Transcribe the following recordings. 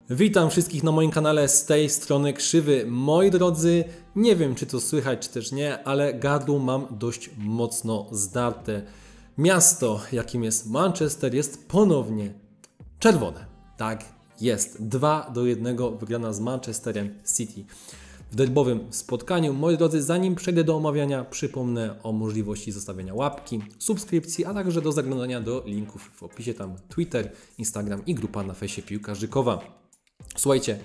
Witam wszystkich na moim kanale, z tej strony Krzywy. Moi drodzy, nie wiem czy to słychać czy też nie, ale gardło mam dość mocno zdarte. Miasto, jakim jest Manchester, jest ponownie czerwone. Tak jest, 2-1 wygrana z Manchesterem City. W derbowym spotkaniu, moi drodzy, zanim przejdę do omawiania, przypomnę o możliwości zostawienia łapki, subskrypcji, a także do zaglądania do linków w opisie, tam Twitter, Instagram i grupa na fejsie Piłkarzykowa. Słuchajcie,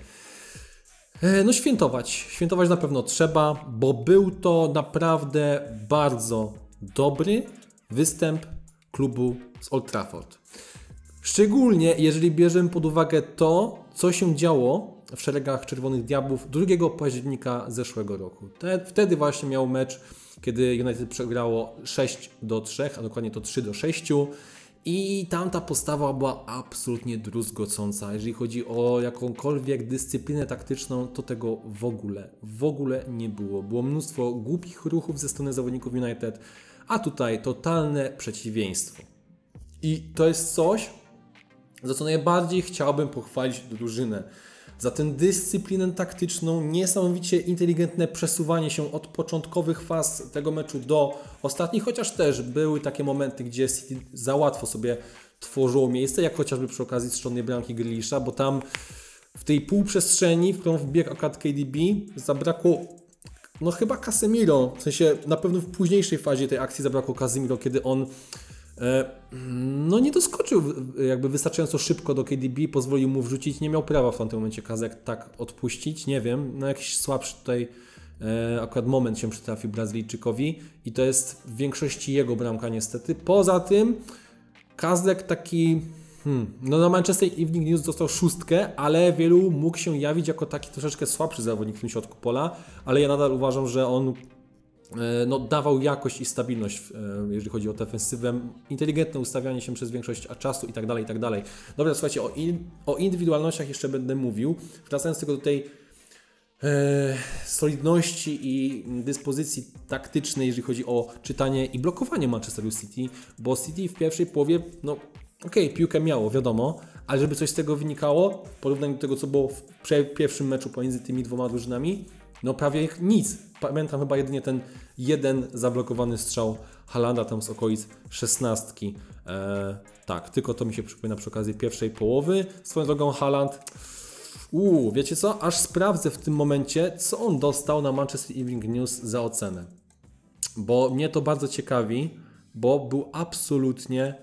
no świętować na pewno trzeba, bo był to naprawdę bardzo dobry występ klubu z Old Trafford. Szczególnie jeżeli bierzemy pod uwagę to, co się działo w szeregach Czerwonych Diabłów 2 października zeszłego roku. Wtedy właśnie miał mecz, kiedy United przegrało 6-3, a dokładnie to 3-6. I tamta postawa była absolutnie druzgocąca. Jeżeli chodzi o jakąkolwiek dyscyplinę taktyczną, to tego w ogóle nie było. Było mnóstwo głupich ruchów ze strony zawodników United, a tutaj totalne przeciwieństwo. I to jest coś, za co najbardziej chciałbym pochwalić drużynę. Za tę dyscyplinę taktyczną, niesamowicie inteligentne przesuwanie się od początkowych faz tego meczu do ostatnich, chociaż też były takie momenty, gdzie City za łatwo sobie tworzyło miejsce, jak chociażby przy okazji strzelonej bramki Grealisha, bo tam w tej półprzestrzeni, w którą wbiegł akurat KDB, zabrakło no chyba Casemiro, w sensie na pewno w późniejszej fazie tej akcji zabrakło Casemiro, kiedy on no nie doskoczył jakby wystarczająco szybko do KDB, pozwolił mu wrzucić, nie miał prawa w tamtym momencie Kazek tak odpuścić, nie wiem, no jakiś słabszy tutaj akurat moment się przytrafił Brazylijczykowi i to jest w większości jego bramka niestety. Poza tym Kazek taki, no na Manchester Evening News dostał 6, ale wielu mógł się jawić jako taki troszeczkę słabszy zawodnik w tym środku pola, ale ja nadal uważam, że on no, dawał jakość i stabilność, jeżeli chodzi o defensywę, inteligentne ustawianie się przez większość czasu i tak dalej, i tak dalej. Dobra, słuchajcie, o indywidualnościach jeszcze będę mówił, wracając tylko do tej solidności i dyspozycji taktycznej, jeżeli chodzi o czytanie i blokowanie Manchesteru City, bo City w pierwszej połowie, no okej, piłkę miało, wiadomo, ale żeby coś z tego wynikało, w porównaniu do tego, co było w pierwszym meczu pomiędzy tymi dwoma drużynami, no prawie nic. Pamiętam chyba jedynie ten jeden zablokowany strzał Haalanda tam z okolic 16. Tak, tylko to mi się przypomina przy okazji pierwszej połowy. Swoją drogą Haaland, wiecie co? Aż sprawdzę w tym momencie, co on dostał na Manchester Evening News za ocenę. Bo mnie to bardzo ciekawi, bo był absolutnie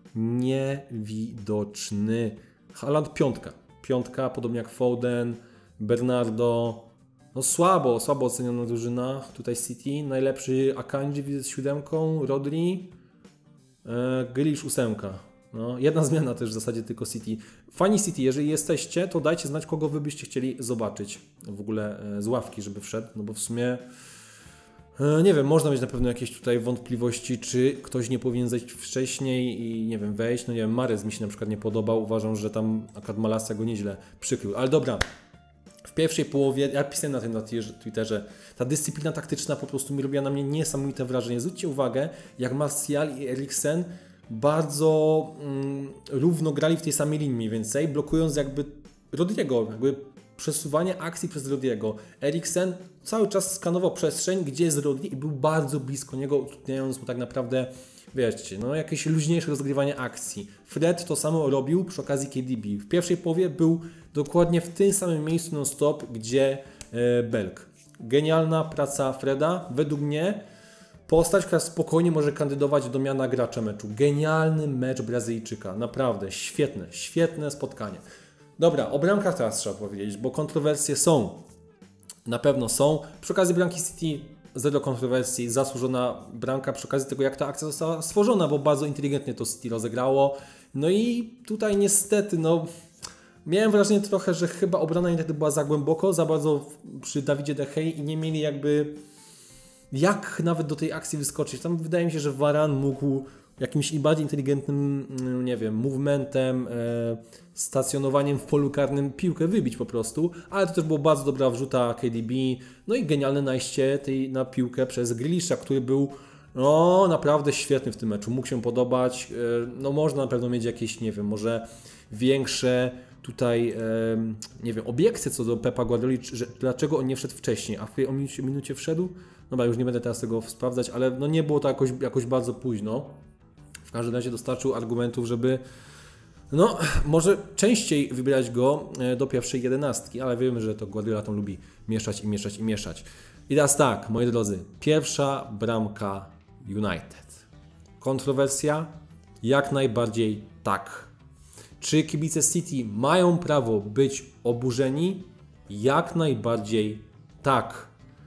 niewidoczny. Haaland piątka, podobnie jak Foden, Bernardo. No słabo oceniona drużyna, tutaj City, najlepszy Akanji widzę z 7, Rodri, Grealish 8. No, jedna zmiana też w zasadzie tylko City. Fani City, jeżeli jesteście, to dajcie znać, kogo wy byście chcieli zobaczyć w ogóle z ławki, żeby wszedł, no bo w sumie nie wiem, można mieć na pewno jakieś tutaj wątpliwości, czy ktoś nie powinien zejść wcześniej i nie wiem, wejść, no nie wiem, Mahrez mi się na przykład nie podobał, uważam, że tam akurat Malacia go nieźle przykrył, ale dobra. W pierwszej połowie, ja pisałem na tym na Twitterze, ta dyscyplina taktyczna po prostu robiła na mnie niesamowite wrażenie. Zwróćcie uwagę, jak Martial i Eriksen bardzo równo grali w tej samej linii mniej więcej, blokując jakby Rodriego, jakby przesuwanie akcji przez Rodriego. Eriksen cały czas skanował przestrzeń, gdzie jest Rodri i był bardzo blisko niego, utrudniając mu tak naprawdę, wiecie, no jakieś luźniejsze rozgrywanie akcji. Fred to samo robił przy okazji KDB. W pierwszej połowie był dokładnie w tym samym miejscu non-stop, gdzie Belk. Genialna praca Freda. Według mnie postać, która spokojnie może kandydować do miana gracza meczu. Genialny mecz Brazylijczyka. Naprawdę świetne spotkanie. Dobra, o bramkach teraz trzeba powiedzieć, bo kontrowersje są. Na pewno są. Przy okazji bramki City zero kontrowersji, zasłużona bramka przy okazji tego, jak ta akcja została stworzona, bo bardzo inteligentnie to City rozegrało. No i tutaj niestety, no miałem wrażenie trochę, że chyba obrona United była za głęboko, za bardzo przy Davidzie De Gea i nie mieli jakby jak nawet do tej akcji wyskoczyć. Tam wydaje mi się, że Varane mógł jakimś bardziej inteligentnym, nie wiem, movementem, stacjonowaniem w polu karnym piłkę wybić po prostu, ale to też była bardzo dobra wrzuta KDB, no i genialne najście na piłkę przez Grealisha, który był no naprawdę świetny w tym meczu, mógł się podobać, no można na pewno mieć jakieś, nie wiem, może większe tutaj, nie wiem, obiekcje co do Pepa Guardioli, że dlaczego on nie wszedł wcześniej, a w której on minucie wszedł? Dobra, już nie będę teraz tego sprawdzać, ale no nie było to jakoś bardzo późno. W każdym razie dostarczył argumentów, żeby no może częściej wybierać go do pierwszej 11, ale wiemy, że to Guardiola tam lubi mieszać. I teraz tak, moi drodzy, pierwsza bramka United. Kontrowersja? Jak najbardziej tak. Czy kibice City mają prawo być oburzeni? Jak najbardziej tak.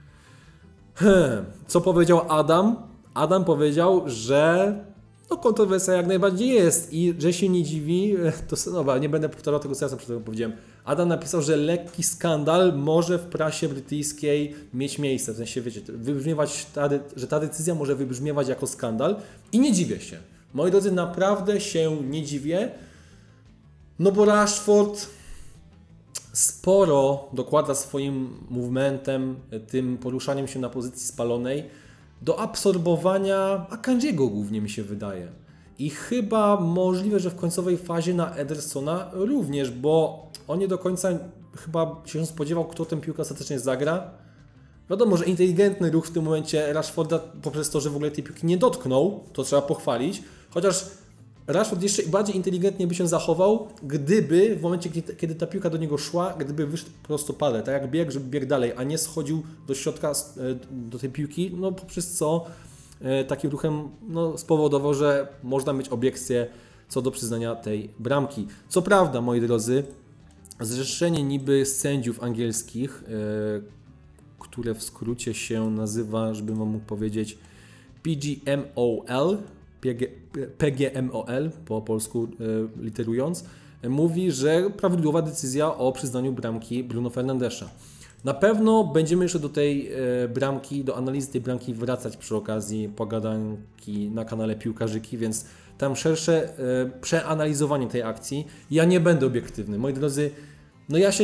Co powiedział Adam? Adam powiedział, że no kontrowersja jak najbardziej jest i że się nie dziwi, to dobra, nie będę powtarzał tego, co ja przed chwilą powiedziałem. Adam napisał, że lekki skandal może w prasie brytyjskiej mieć miejsce, w sensie wiecie, że ta decyzja może wybrzmiewać jako skandal i nie dziwię się. Moi drodzy, naprawdę się nie dziwię, no bo Rashford sporo dokłada swoim movementem, tym poruszaniem się na pozycji spalonej do absorbowania Akanjiego głównie mi się wydaje. I chyba możliwe, że w końcowej fazie na Edersona również, bo on nie do końca chyba się spodziewał, kto ten piłkę ostatecznie zagra. Wiadomo, że inteligentny ruch w tym momencie Rashforda poprzez to, że w ogóle tej piłki nie dotknął, to trzeba pochwalić, chociaż Rashford jeszcze bardziej inteligentnie by się zachował, gdyby w momencie, kiedy ta piłka do niego szła, gdyby wyszedł prostopadle, tak jak biegł, żeby biegł dalej, a nie schodził do środka, do tej piłki, no poprzez co takim ruchem no, spowodował, że można mieć obiekcję co do przyznania tej bramki. Co prawda, moi drodzy, zrzeszenie niby sędziów angielskich, które w skrócie się nazywa, żebym wam mógł powiedzieć, PGMOL, po polsku literując, mówi, że prawidłowa decyzja o przyznaniu bramki Bruno Fernandesza. Na pewno będziemy jeszcze do tej bramki, do analizy tej bramki wracać przy okazji pogadanki na kanale Piłkarzyki, więc tam szersze przeanalizowanie tej akcji. Ja nie będę obiektywny. Moi drodzy, no ja się...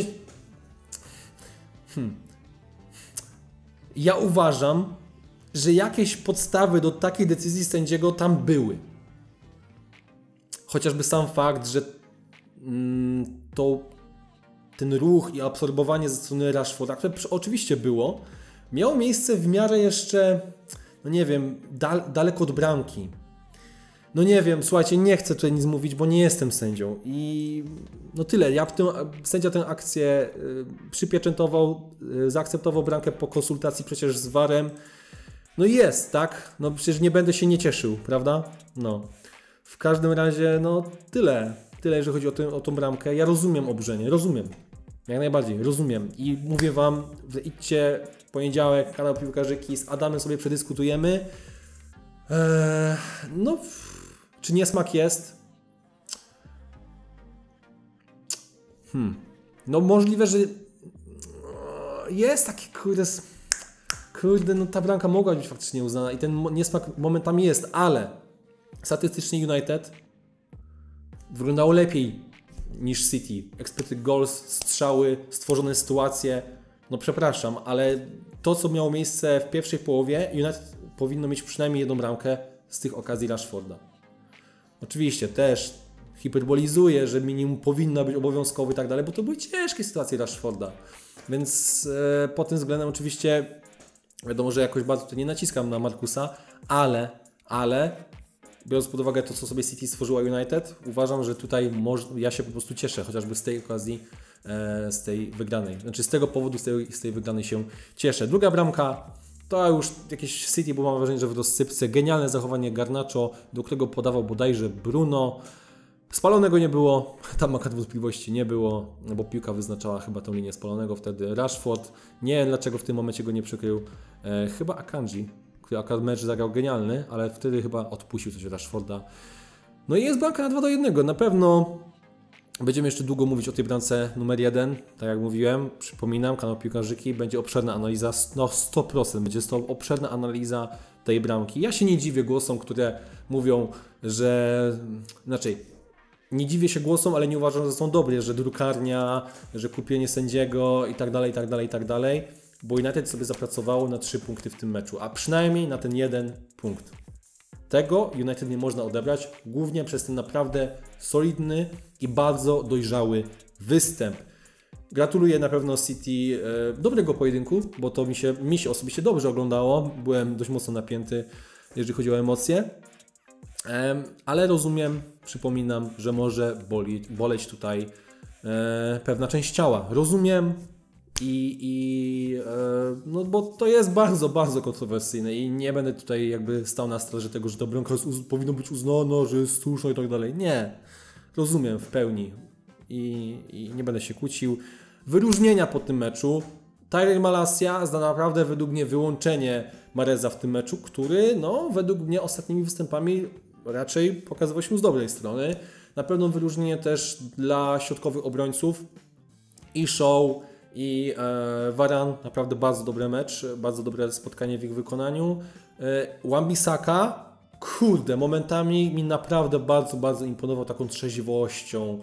Ja uważam, że jakieś podstawy do takiej decyzji sędziego tam były. Chociażby sam fakt, że ten ruch i absorbowanie ze strony Rashforda, które oczywiście było, miało miejsce w miarę jeszcze, no nie wiem, daleko od bramki. No nie wiem, słuchajcie, nie chcę tutaj nic mówić, bo nie jestem sędzią i no tyle. Sędzia tę akcję przypieczętował, zaakceptował bramkę po konsultacji przecież z VAR-em. No jest, tak? No przecież nie będę się nie cieszył, prawda? No. W każdym razie, no tyle. Tyle, jeżeli chodzi o tą bramkę. Ja rozumiem oburzenie, rozumiem. Jak najbardziej, rozumiem. I mówię wam, idźcie w poniedziałek, kanał Piłkarzyki, z Adamem sobie przedyskutujemy. No, czy niesmak jest? No możliwe, że jest taki kurde, no ta bramka mogła być faktycznie uznana i ten niesmak momentami jest, ale statystycznie United wyglądało lepiej niż City. Expected goals, strzały, stworzone sytuacje. No przepraszam, ale to, co miało miejsce w pierwszej połowie, United powinno mieć przynajmniej jedną bramkę z tych okazji Rashforda. Oczywiście też hiperbolizuję, że minimum powinna być obowiązkowy i tak dalej, bo to były ciężkie sytuacje Rashforda. Więc pod tym względem oczywiście wiadomo, że jakoś bardzo tutaj nie naciskam na Markusa, ale biorąc pod uwagę to, co sobie City stworzyła United, uważam, że tutaj ja się po prostu cieszę, chociażby z tej okazji, z tej wygranej. Znaczy z tego powodu, z tej wygranej się cieszę. Druga bramka to już jakieś City, bo mam wrażenie, że w rozsypce. Genialne zachowanie Garnacho, do którego podawał bodajże Bruno. Spalonego nie było, tam akurat wątpliwości nie było, no bo piłka wyznaczała chyba tą linię spalonego wtedy. Rashford, nie wiem dlaczego w tym momencie go nie przykrył. Chyba Akanji, który akurat mecz zagrał genialny, ale wtedy chyba odpuścił coś Rashforda. No i jest bramka na 2-1. Na pewno będziemy jeszcze długo mówić o tej bramce numer 1. Tak jak mówiłem, przypominam, kanał Piłkarzyki, będzie obszerna analiza, no 100%, będzie to obszerna analiza tej bramki. Ja się nie dziwię głosom, które mówią, że... Nie dziwię się głosom, ale nie uważam, że są dobre, że drukarnia, że kupienie sędziego i tak dalej, bo United sobie zapracowało na 3 punkty w tym meczu, a przynajmniej na ten 1 punkt. Tego United nie można odebrać, głównie przez ten naprawdę solidny i bardzo dojrzały występ. Gratuluję na pewno City dobrego pojedynku, bo to mi się osobiście dobrze oglądało. Byłem dość mocno napięty, jeżeli chodzi o emocje. Ale rozumiem, przypominam, że może boleć tutaj pewna część ciała. Rozumiem no bo to jest bardzo, bardzo kontrowersyjne i nie będę tutaj jakby stał na straży tego, że ta bramka powinno być uznana, że jest słuszna i tak dalej. Nie. Rozumiem w pełni i nie będę się kłócił. Wyróżnienia po tym meczu. Tyrell Malacia zda naprawdę według mnie wyłączenie Mareza w tym meczu, który no według mnie ostatnimi występami raczej pokazywał się z dobrej strony. Na pewno wyróżnienie też dla środkowych obrońców i Shaw i Varane, naprawdę bardzo dobry mecz, bardzo dobre spotkanie w ich wykonaniu. Wan-Bissaka, kurde, momentami mi naprawdę bardzo, bardzo imponował taką trzeźwością.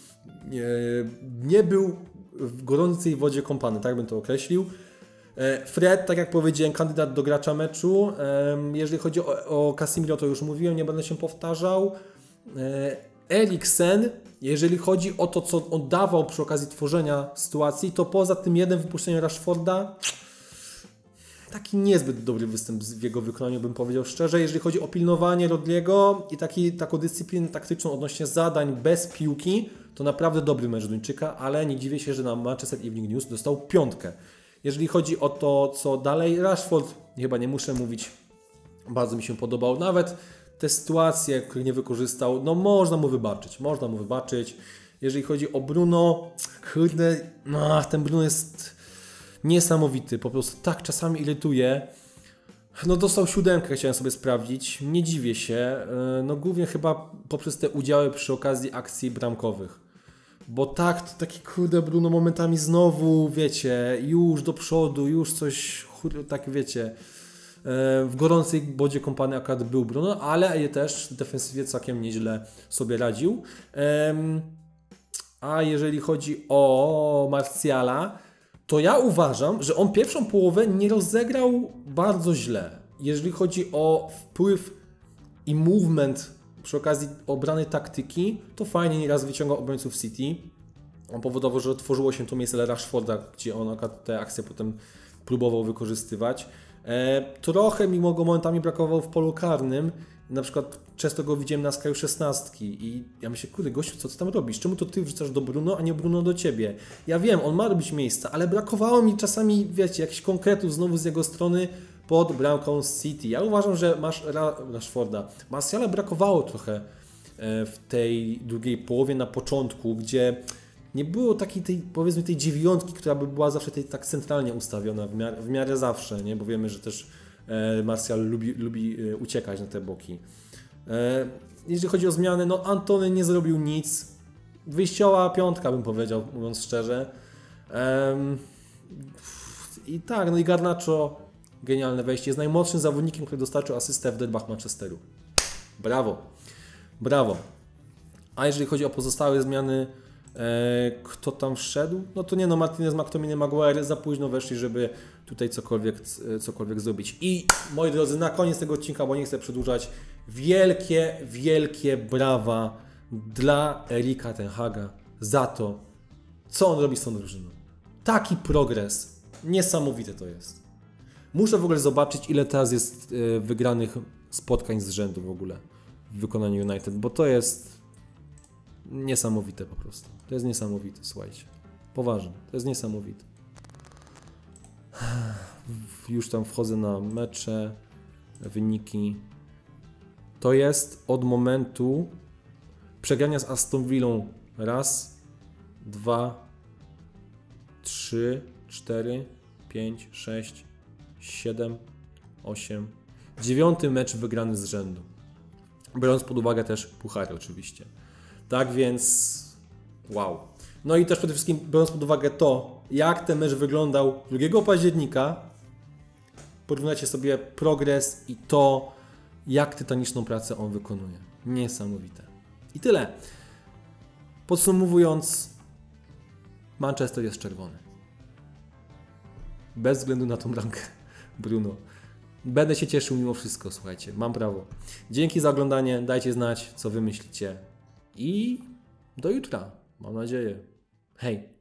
Nie był w gorącej wodzie kąpany, tak bym to określił. Fred, tak jak powiedziałem, kandydat do gracza meczu. Jeżeli chodzi o Casemiro, to już mówiłem, nie będę się powtarzał. Eriksen, jeżeli chodzi o to, co on dawał przy okazji tworzenia sytuacji, to poza tym jednym wypuszczeniem Rashforda, taki niezbyt dobry występ w jego wykonaniu, bym powiedział szczerze. Jeżeli chodzi o pilnowanie Rodriego i taką dyscyplinę taktyczną odnośnie zadań bez piłki, to naprawdę dobry mecz Duńczyka, ale nie dziwię się, że na Manchester Evening News dostał 5. Jeżeli chodzi o to, co dalej, Rashford, chyba nie muszę mówić, bardzo mi się podobał. Nawet te sytuacje, które nie wykorzystał, no można mu wybaczyć. Jeżeli chodzi o Bruno, kurde, no, ten Bruno jest niesamowity, po prostu tak czasami irytuje. No dostał 7, chciałem sobie sprawdzić, nie dziwię się, no głównie chyba poprzez te udziały przy okazji akcji bramkowych. Bo taki kurde Bruno momentami znowu, wiecie, już do przodu, już coś, tak wiecie, w gorącej wodzie kąpany akurat był Bruno, ale też w defensywie całkiem nieźle sobie radził. A jeżeli chodzi o Martiala, to ja uważam, że on pierwszą połowę nie rozegrał bardzo źle. Jeżeli chodzi o wpływ i movement przy okazji obranej taktyki, to fajnie nieraz wyciągał obrońców City. On powodował, że otworzyło się to miejsce dla Rashforda, gdzie on te akcje potem próbował wykorzystywać. Trochę mimo go momentami brakowało w polu karnym. Na przykład często go widziałem na skraju 16 i ja myślę, kurde gościu, co ty tam robisz? Czemu to ty wrzucasz do Bruno, a nie Bruno do ciebie? Ja wiem, on ma robić miejsca, ale brakowało mi czasami, wiecie, jakichś konkretów znowu z jego strony pod bramką City. Ja uważam, że masz Rashforda. Martiala brakowało trochę w tej drugiej połowie na początku, gdzie nie było takiej, powiedzmy, tej dziewiątki, która by była zawsze tak centralnie ustawiona, w miarę zawsze, nie? Bo wiemy, że też Martial lubi uciekać na te boki. Jeżeli chodzi o zmiany, no Antony nie zrobił nic. Wyjściowa 5, bym powiedział, mówiąc szczerze. I tak, no i Garnacho, genialne wejście. Jest najmłodszym zawodnikiem, który dostarczył asystę w derbach Manchesteru. Brawo. Brawo. A jeżeli chodzi o pozostałe zmiany, kto tam wszedł? No to nie, no Martinez, McTominay, Maguire za późno weszli, żeby tutaj cokolwiek zrobić. I moi drodzy, na koniec tego odcinka, bo nie chcę przedłużać, wielkie brawa dla Erika ten Haga za to, co on robi z tą drużyną. Taki progres. Niesamowite to jest. Muszę w ogóle zobaczyć, ile teraz jest wygranych spotkań z rzędu w ogóle w wykonaniu United, bo to jest niesamowite po prostu. To jest niesamowite, słuchajcie. Poważnie, to jest niesamowite. Już tam wchodzę na mecze, wyniki. To jest od momentu przegrania z Aston Villą. 1, 2, 3, 4, 5, 6, 7, 8. 9 mecz wygrany z rzędu. Biorąc pod uwagę też puchary oczywiście. Tak więc wow. No i też przede wszystkim biorąc pod uwagę to, jak ten mecz wyglądał 2 października, porównajcie sobie progres i to, jak tytaniczną pracę on wykonuje. Niesamowite. I tyle. Podsumowując, Manchester jest czerwony. Bez względu na tą bramkę Bruno. Będę się cieszył mimo wszystko, słuchajcie. Mam prawo. Dzięki za oglądanie. Dajcie znać, co wy myślicie. I do jutra. Mam nadzieję. Hej!